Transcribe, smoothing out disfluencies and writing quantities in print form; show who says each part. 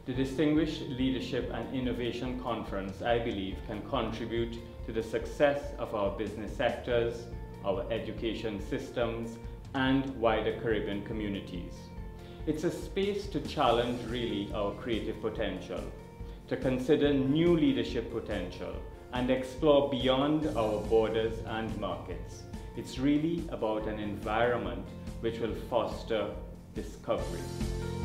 Speaker 1: The Distinguished Leadership and Innovation Conference, I believe, can contribute to the success of our business sectors, our education systems, and wider Caribbean communities. It's a space to challenge really our creative potential, to consider new leadership potential, and explore beyond our borders and markets. It's really about an environment which will foster discovery.